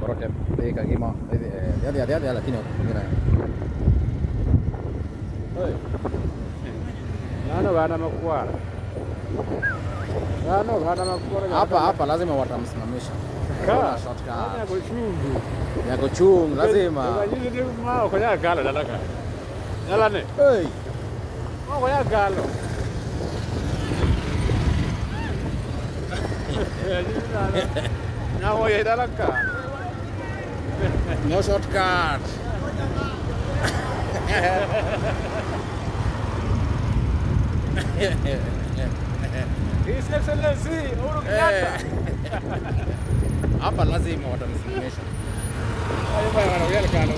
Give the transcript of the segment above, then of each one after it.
koroke Thika gima ya lakini ngira Nano bana makwara. Nano bana makwara. Hapa lazima watamsimamisha. Ka shortcut. Yako chungu. Yako chung lazima. Ngajini ndio mao kwa galo dalaka. Yala ne. Hey. Mao kwa galo. Na hoye dalaka. No shortcut. His Excellency Uhuru Kenyatta. Hapa lazima watamsimamisha. Hayo bwana wanaongea galo.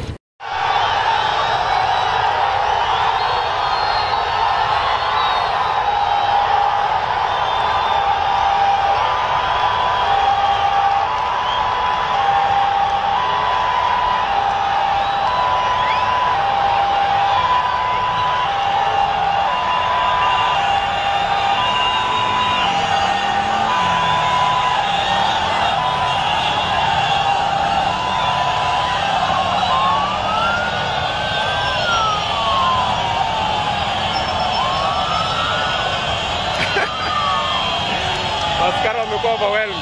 Askari wamekuwa overwhelmed.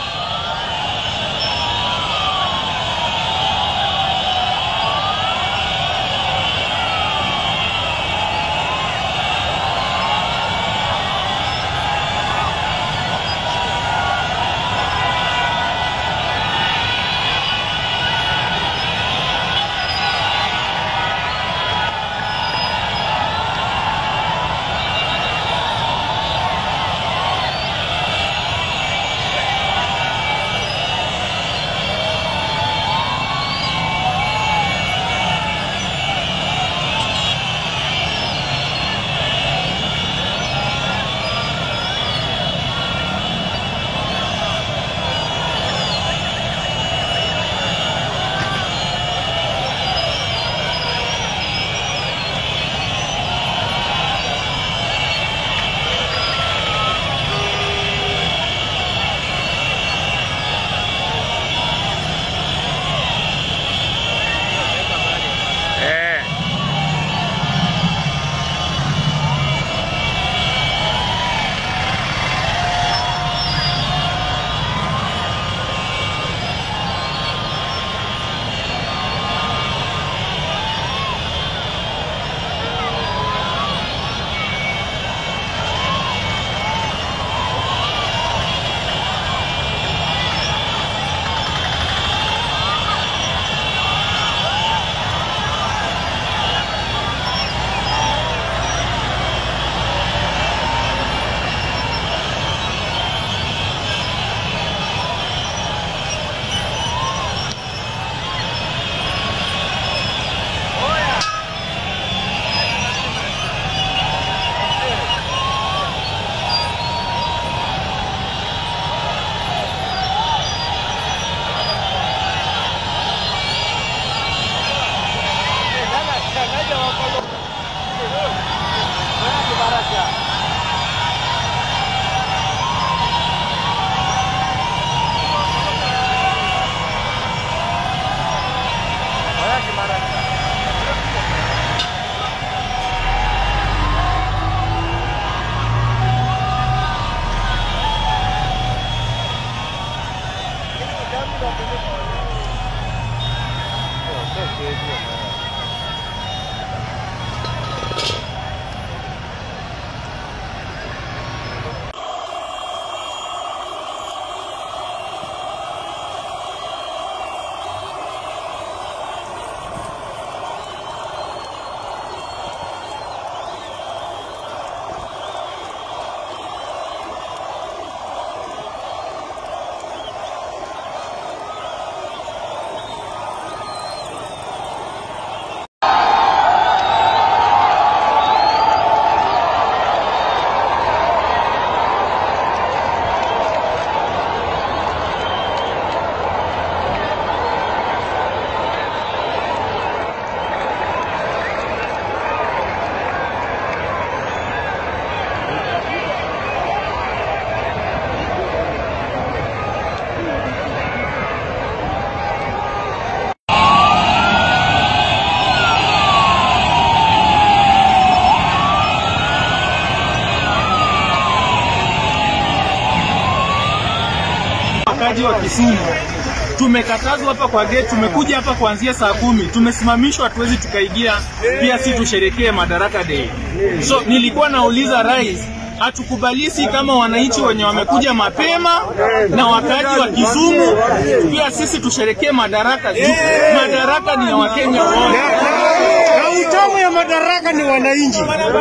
wakaji wa Kisumu tumekatazwa hapa kwa gate, tumekuja hapa kuanzia saa 10, tumesimamishwa, hatuwezi tukaingia pia si tusherekee Madaraka Day. So nilikuwa nauliza rais atukubalisi kama wananchi wenye wamekuja mapema na wakaji wa Kisumu pia sisi tusherekee Madaraka Day. Madaraka ni ya Wakenya wote. Na utamu ya madaraka ni wananchi.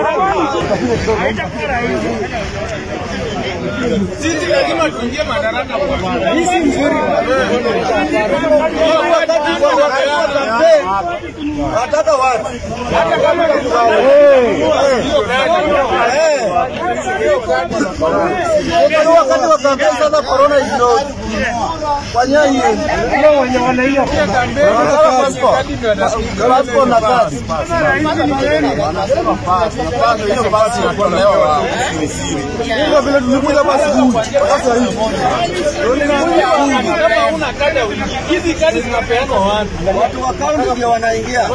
Sisi lazima tuingie madaraka kwa. Hii nzuri. Wataka watu. Hata kama wakati wa kampeni sasa corona is not. Wanyanye. Ndio wenye wanaia passport na kazi. Wanasema pasi hiyo basi kutolewa ndio vile tulikuja basi sasa hivi. Kama una kada hizi kadi zinapeanwa watu wa kaunti ndio wanaingia.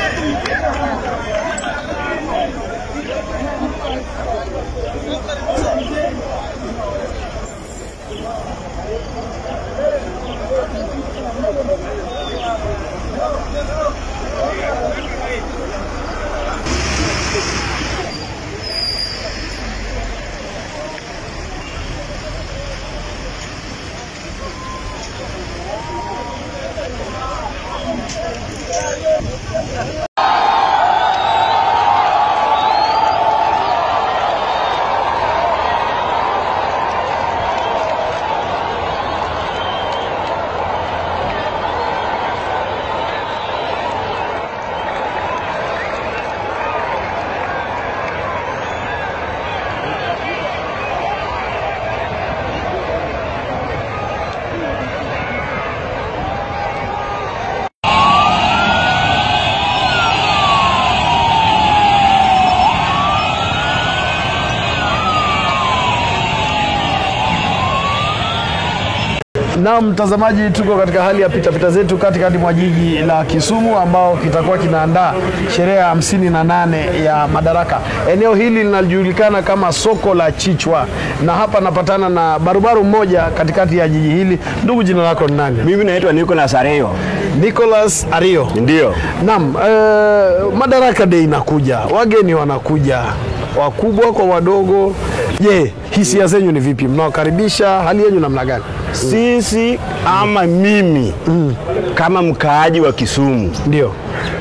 Na mtazamaji, tuko katika hali ya pitapita zetu katikati mwa jiji la Kisumu ambao kitakuwa kinaandaa sherehe ya 58 ya Madaraka. Eneo hili linajulikana kama soko la Chichwa, na hapa napatana na barubaru mmoja katikati ya jiji hili. Ndugu, jina lako ni nani? Mimi naitwa Nicholas Ario. Nicholas Ario. Ndio. Naam, Madaraka Day inakuja. Wageni wanakuja, wakubwa kwa wadogo. Je, hisia zenyu ni vipi? Mnawakaribisha, hali yenu namna gani? Sisi ama mimi kama mkaaji wa Kisumu ndio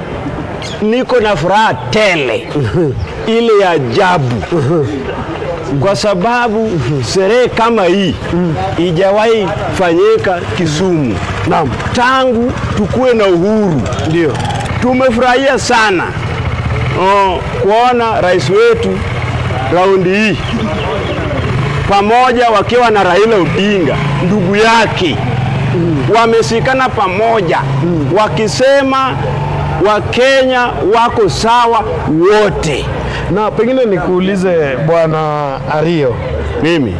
niko na furaha tele ile ya ajabu kwa sababu sherehe kama hii ijawahi fanyika Kisumu. Naam, tangu tukue na uhuru. Ndio tumefurahia sana kuona rais wetu raundi hii pamoja wakiwa na Raila Odinga ndugu yake wamesikana pamoja wakisema Wakenya wako sawa wote. Na pengine nikuulize Bwana Ario, mimi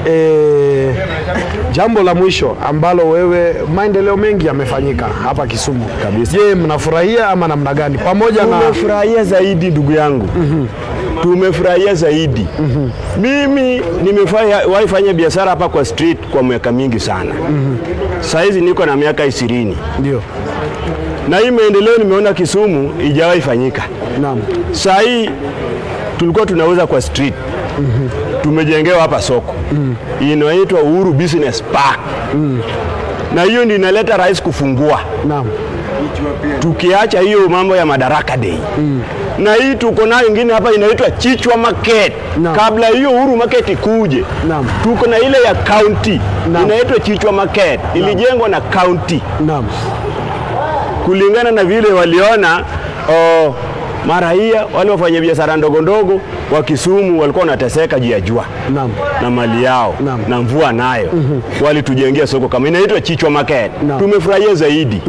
jambo la mwisho ambalo wewe, maendeleo mengi yamefanyika hapa Kisumu kabisa. Je, mnafurahia ama namna gani? Pamoja na tumefurahia zaidi ndugu yangu. Tumefurahia zaidi. Mimi nimefanya biashara hapa kwa street kwa miaka mingi sana. Saizi niko na miaka 20. Ndio. Na hii maendeleo nimeona Kisumu ijawahi fanyika. Naam. Sai tulikuwa tunauza kwa street. Tumejengewa hapa soko. Inaitwa Uhuru Business Park. Na hiyo ndio inaleta rais kufungua. Naam. Tukiacha hiyo mambo ya Madaraka Day. Na hii tuko nayo nyingine hapa inaitwa Chichwa Market. Kabla hiyo Uhuru Market ikuje. Tuko na ile ya county inaitwa Chichwa Market. Ilijengwa na county. Naam. Kulingana na vile waliona maraia wale wafanya biashara ndogo ndogo wa Kisumu walikuwa wanateseka juu ya jua na mali yao na mvua nayo. Walitujengea soko kama inaitwa Chichwa Market. Tumefurahia zaidi.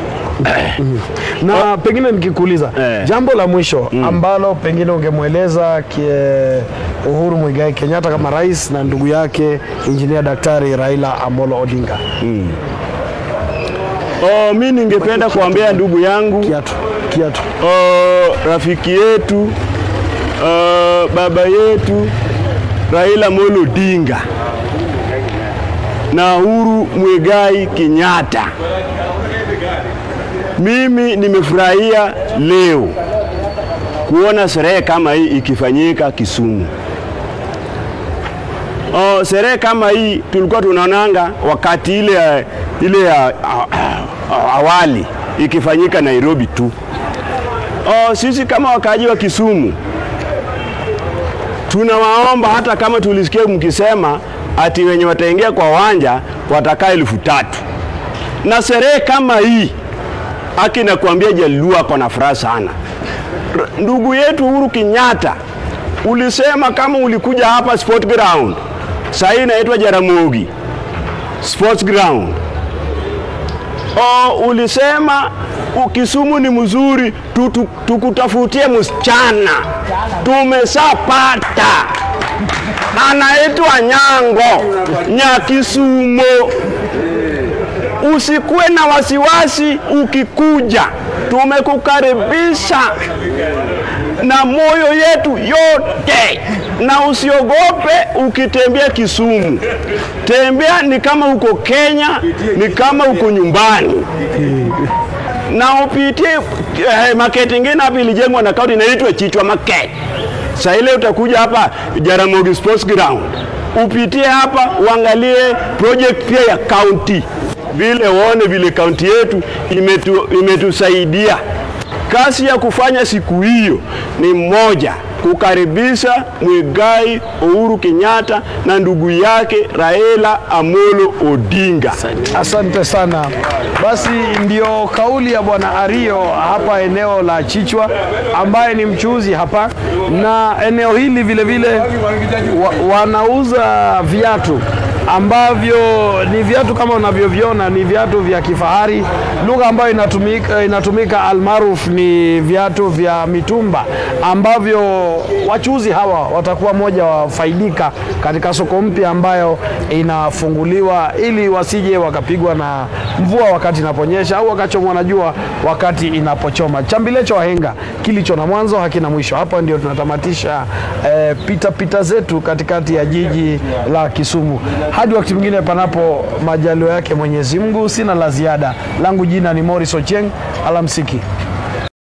Na pengine nikikuuliza jambo la mwisho ambalo pengine ungemueleza Uhuru Muigai Kenyatta kama rais na ndugu yake Engineer Daktari Raila Amolo Odinga. Mimi ningependa kuambia ndugu yangu kiatu. Rafiki yetu baba yetu Raila Amolo Odinga na Uhuru Muigai Kenyatta. Mimi nimefurahia leo kuona sherehe kama hii ikifanyika Kisumu. Sherehe kama hii tulikuwa tunaonanga wakati ile awali ikifanyika Nairobi tu. Sisi kama wakaaji wa Kisumu tunawaomba, hata kama tulisikia mkisema ati wenye wataingia kwa uwanja watakaa 3,000. Na sherehe kama hii akina kuambia Jaluo ako na furaha sana. Ndugu yetu Uhuru Kenyatta, ulisema kama ulikuja hapa sport ground, sasa inaitwa Jaramogi Sports Ground. Ulisema Kisumu ni mzuri, tukutafutie msichana. Tumesapata. Anaitwa Nyango Nyakisumo. Usikuwe na wasiwasi ukikuja. Tumekukaribisha na moyo yetu yote, na usiogope ukitembea Kisumu. Tembea ni kama uko Kenya, ni kama uko nyumbani. Na upitie market ingine hapa ilijengwa na kaunti inaitwa Chichwa Market. Sasa ile utakuja hapa Jaramogi Sports Ground, upitie hapa uangalie project pia ya county, vile uone vile county yetu imetusaidia. Kazi ya kufanya siku hiyo ni moja, kukaribisha Muigai Uhuru Kenyatta na ndugu yake Raila Amolo Odinga. Asante sana. Basi ndio kauli ya Bwana Ario hapa eneo la Chichwa, ambaye ni mchuuzi hapa, na eneo hili vile vile wanauza viatu ambavyo ni viatu kama unavyoviona, ni viatu vya kifahari. Lugha ambayo inatumika almaruf ni viatu vya mitumba, ambavyo wachuuzi hawa watakuwa moja wafaidika katika soko mpya ambayo inafunguliwa, ili wasije wakapigwa na mvua wakati inaponyesha au wakachomwa na jua wakati inapochoma. Chambilecho wahenga, kilicho na mwanzo hakina mwisho. Hapa ndio tunatamatisha pita zetu katikati ya jiji la Kisumu. Hadi wakati mwingine panapo majaliwa yake Mwenyezi Mungu, sina la ziada. Langu jina ni Morris Ochieng. Alamsiki.